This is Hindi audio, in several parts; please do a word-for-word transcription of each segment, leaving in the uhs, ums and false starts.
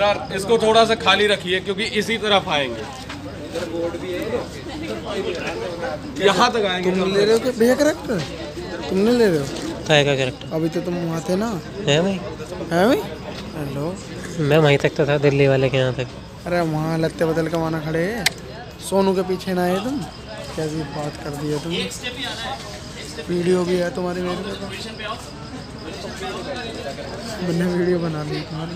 सर इसको थोड़ा सा खाली रखिए क्योंकि इसी तरफ आएंगे, यहाँ तक आएंगे। तुम ले रहे हो क्या भैया कैरेक्टर? तुमने ले रहे हो काय का कैरेक्टर? अभी तो तुम वहाँ थे ना। है भाई, है भाई। हेलो, मैं वहीं तक तो था, दिल्ली वाले के यहाँ तक। अरे वहाँ लगते बदल के माना खड़े है, सोनू के पीछे ना है तुम। कैसी बात कर दी है तुम। वीडियो भी है तुम्हारी मेरे पे, मैंने वीडियो बना ली तुम्हारी।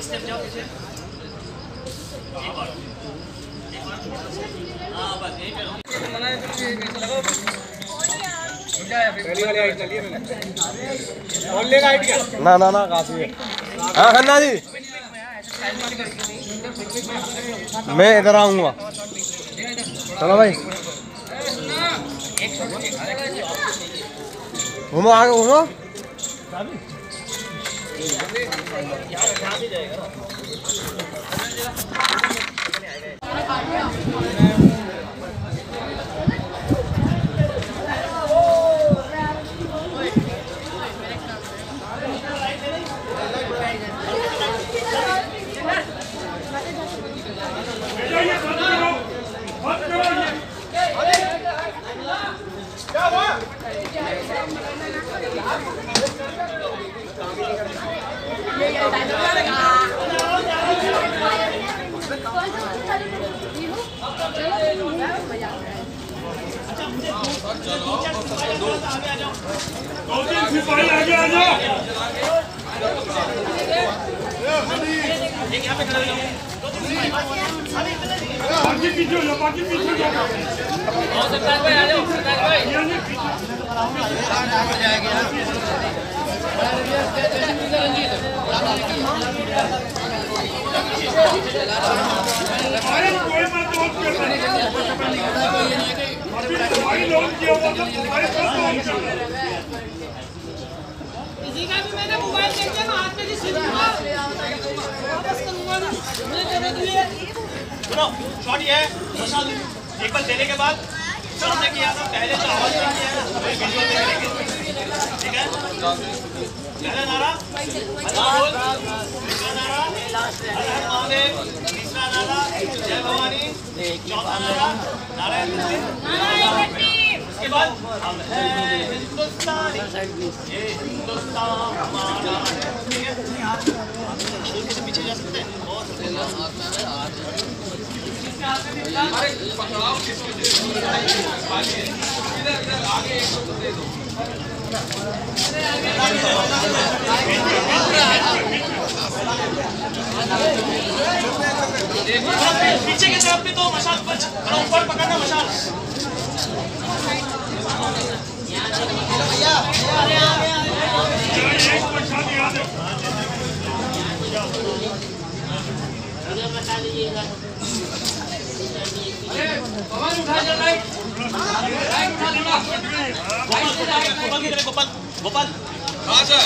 ना ना ना काफी है। हाँ खन्ना जी, मैं इधर आऊंगा। चलो भाई घूमो, आगे घूमो। सिपाही आगे आ जाओ। बाकी पीछे हो जाओ, बाकी पीछे हो जाओ। सरकार भाई आ जाओ, सरकार भाई। कोई मत रोक करना। अभी तुम्हारी लोन किया हुआ था, तुम्हारी सब लोन करना। किसी का भी मैंने मोबाइल देख लिया, मैं हाथ में जी सिम वापस करूंगा ना, मुझे जरूरत नहीं है। सुनो, शॉट ये है, मसाल एक बार देने के बाद जो हमने किया था पहले तो आवाज नहीं किया ना, वीडियो में करेंगे, ठीक है? पहला नारा अल्लाह बोल, दूसरा नारा हर हर महादेव, तीसरा नारा जय भवानी, चौथा नारा नारायण हिंदी, उसके बाद हम हैं हिंदुस्तानी, ये हिंदुस्तान हमारा है, ठीक है? छोटे से पीछे जा सकते हैं, बहुत पीछे की तरफ भी तो मशाल पर ऊपर पकड़ना मशाल। गोपाल गोपाल हाँ सर,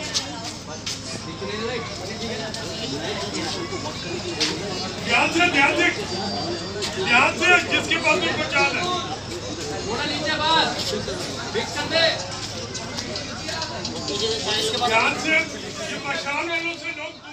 ध्यान से ध्यान से ध्यान से, जिसके पास भी पहचान है नीचे बात फिक्स कर दे। ध्यान से, ये मशाल वालों से लोग